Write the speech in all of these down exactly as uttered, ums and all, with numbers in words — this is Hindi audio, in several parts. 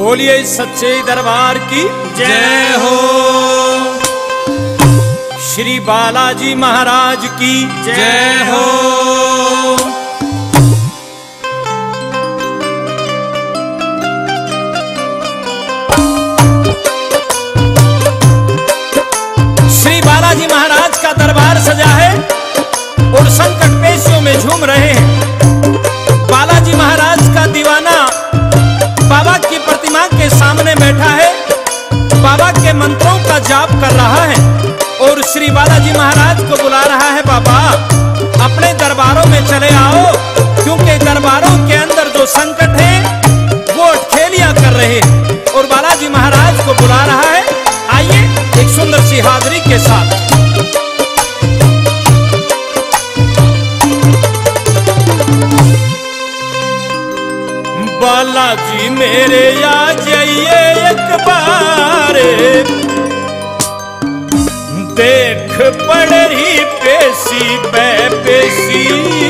बोलिए सच्चे दरबार की जय हो। श्री बालाजी महाराज की जय हो। श्री बालाजी महाराज का दरबार सजा है और संकट पेशियों में झूम रहे हैं। बालाजी महाराज का दीवाना बाबा की प्रतिमा के सामने बैठा है, बाबा के मंत्रों का जाप कर रहा है और श्री बालाजी महाराज को बुला रहा है, बाबा अपने दरबारों में चले आओ, क्योंकि दरबारों के अंदर जो संकट है वो अटखेलियां कर रहे हैं। और बालाजी महाराज को बुला रहा है। आइए एक सुंदर सी हाजिरी के साथ। बालाजी मेरे आ जाइए एक बार, देख पड़ ही पेशी पे पेशी।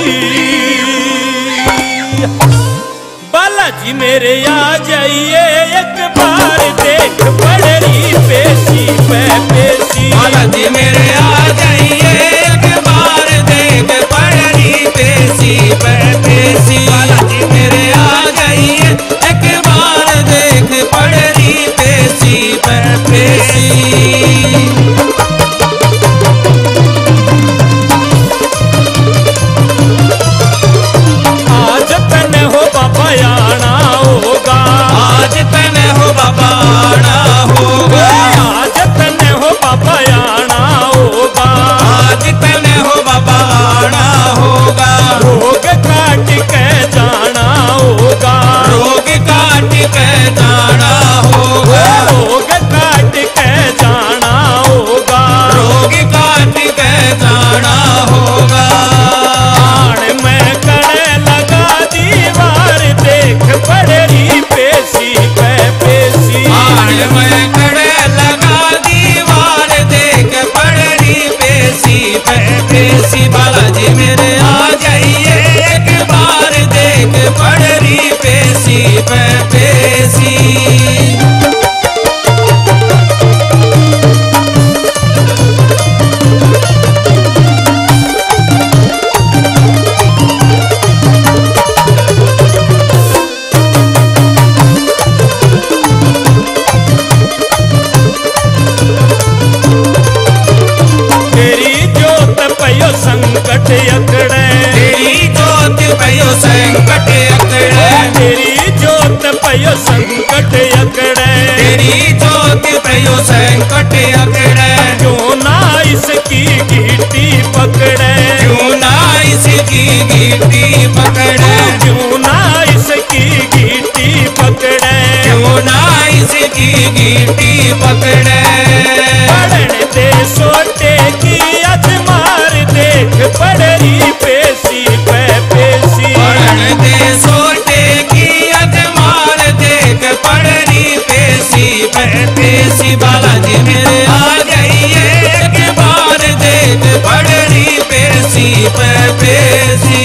बालाजी मेरे आ जाइए एक बार, देख पड़ ही पेशी पे पेशी। बालाजी मेरे आ जाइए एक बार, देख पड़ ही पेशी पे पेशी। बालाजी मेरे आ जाइए एक बार, देख पड़ ही पेशी पे पेशी। आज तने हो बाबा आना होगा, आज तने हो बाबा आना होगा, आज तने हो बाबा आना होगा, आज तने हो बाबा आना होगा। रोग काट के जाना होगा, रोग काट के जाना होगा, रोग काट के जाना होगा, रोग काट के जाना होगा। आण में कड़े लगा दीवार, देख पड़ेरी पेशी पे पेशी। आण में कड़े लगा दीवार, देख पड़ेरी पेशी पे पेशी। बालाजी मेरे आ जाइए एक बार, देख पड़ेरी पेशी पे पेशी। तेरी जोत पयो संकट अकड़े, तेरी जोत पयो संकट अकड़े, तेरी जोत पयो संकट अकड़े, तेरी जोत पयो संकट अकड़े। क्यों ना इसकी गीटी पकड़े, क्यों ना इसकी गीटी पकड़े, क्यों ना इसकी गीटी पकड़े, क्यों ना इसकी गीटी पकड़े। पढ़न दे सोटे की अजमार, देख पड़री पेशी पे पेशी। पढ़न दे सोटे की अजमार, देख पड़री पेशी पे पेशी। बालाजी मेरे आ जाइए एक बार, देख पड़री पेशी पे पेशी।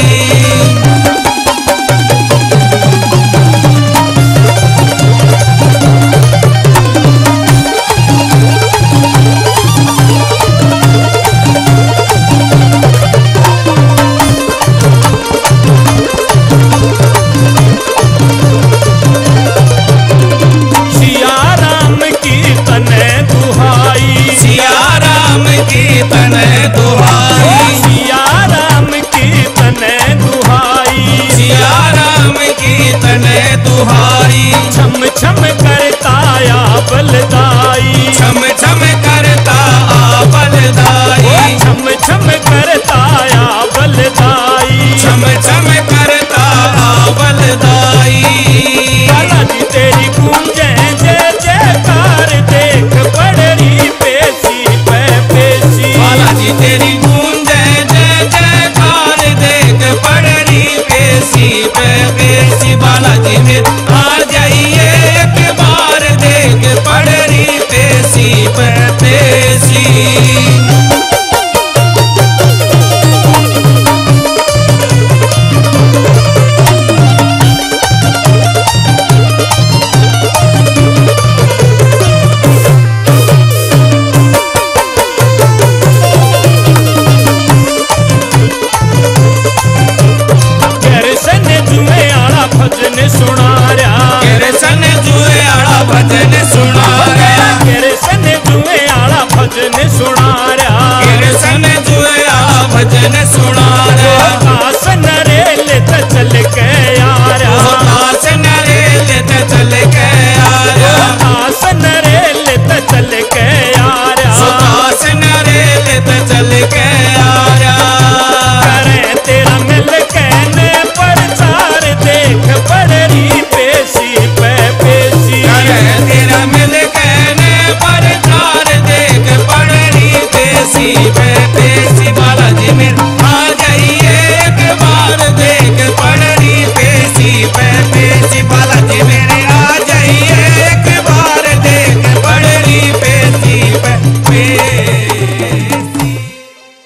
सिया राम की तने दुहाई, सिया राम की तने दुहाई, सिया राम की तने दुहाई, सिया राम की तने दुहाई। छम छम करता या बलदाई, छम छम करता आ बलदाई, छम छम करता या बलदाई। छम छम करता आ बलदाई। बालाजी तेरी गूंजे जय जयकार, देख पड़री पेशी पे पेशी। बालाजी तेरी गूंजे जय जयकार, देख पड़री पेशी पे पेशी। बालाजी में आ जाइए एक बार, देख पड़री पेशी पे पेशी।